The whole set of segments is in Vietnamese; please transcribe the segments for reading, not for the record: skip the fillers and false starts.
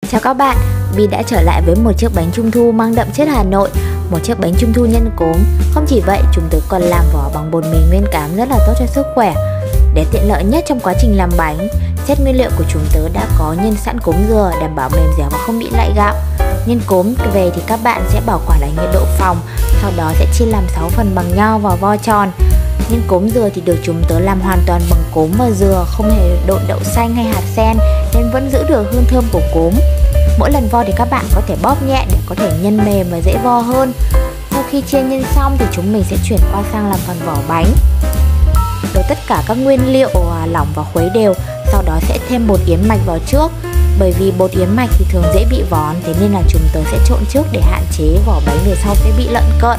chào các bạn, Vi đã trở lại với một chiếc bánh trung thu mang đậm chất Hà Nội. Một chiếc bánh trung thu nhân cốm. Không chỉ vậy, chúng tôi còn làm vỏ bằng bột mì nguyên cám rất là tốt cho sức khỏe. Để tiện lợi nhất trong quá trình làm bánh, chất nguyên liệu của chúng tớ đã có nhân sẵn cốm dừa đảm bảo mềm dẻo và không bị lạy gạo. Nhân cốm về thì các bạn sẽ bảo quản ở nhiệt độ phòng, sau đó sẽ chia làm 6 phần bằng nhau vào vo tròn. Nhân cốm dừa thì được chúng tớ làm hoàn toàn bằng cốm và dừa, không hề độn đậu xanh hay hạt sen nên vẫn giữ được hương thơm của cốm. Mỗi lần vo thì các bạn có thể bóp nhẹ để có thể nhân mềm và dễ vo hơn. Sau khi chiên nhân xong thì chúng mình sẽ chuyển qua sang làm phần vỏ bánh. Đổ tất cả các nguyên liệu lỏng vào khuấy đều, sau đó sẽ thêm bột yến mạch vào trước. Bởi vì bột yến mạch thì thường dễ bị vón, thế nên là chúng tớ sẽ trộn trước để hạn chế vỏ bánh về sau sẽ bị lợn cợn.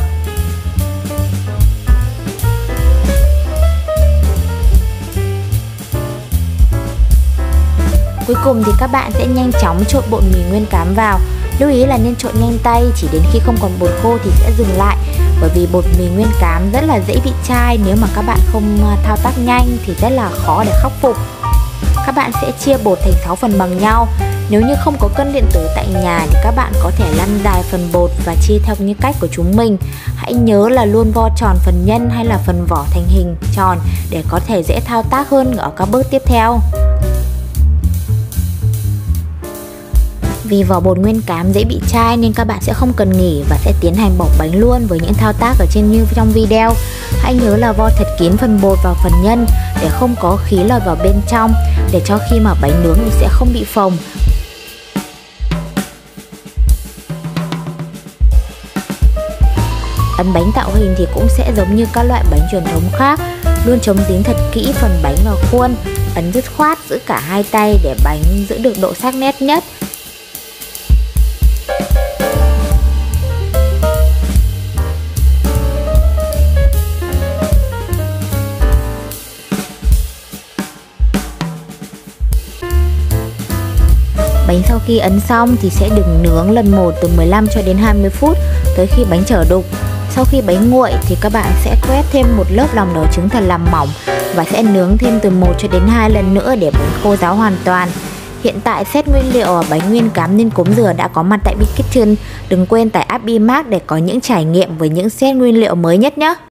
Cuối cùng thì các bạn sẽ nhanh chóng trộn bột mì nguyên cám vào. Lưu ý là nên trộn nhanh tay, chỉ đến khi không còn bột khô thì sẽ dừng lại. Bởi vì bột mì nguyên cám rất là dễ bị chai, nếu mà các bạn không thao tác nhanh thì rất là khó để khắc phục. Các bạn sẽ chia bột thành 6 phần bằng nhau. Nếu như không có cân điện tử tại nhà thì các bạn có thể lăn dài phần bột và chia theo như cách của chúng mình. Hãy nhớ là luôn vo tròn phần nhân hay là phần vỏ thành hình tròn để có thể dễ thao tác hơn ở các bước tiếp theo. Vì vỏ bột nguyên cám dễ bị chai nên các bạn sẽ không cần nghỉ và sẽ tiến hành bọc bánh luôn với những thao tác ở trên như trong video. Hãy nhớ là vo thật kín phần bột vào phần nhân để không có khí lọt vào bên trong, để cho khi mà bánh nướng thì sẽ không bị phồng. Ấn bánh tạo hình thì cũng sẽ giống như các loại bánh truyền thống khác, luôn chống dính thật kỹ phần bánh vào khuôn, ấn dứt khoát giữ cả hai tay để bánh giữ được độ sắc nét nhất. Bánh sau khi ấn xong thì sẽ được nướng lần một từ 15 cho đến 20 phút tới khi bánh trở đục. Sau khi bánh nguội thì các bạn sẽ quét thêm một lớp lòng đỏ trứng thật là mỏng và sẽ nướng thêm từ 1 cho đến 2 lần nữa để bánh khô ráo hoàn toàn. Hiện tại set nguyên liệu bánh nguyên cám nhân cốm dừa đã có mặt tại Big Kitchen. Đừng quên tải app Bimax để có những trải nghiệm với những set nguyên liệu mới nhất nhé.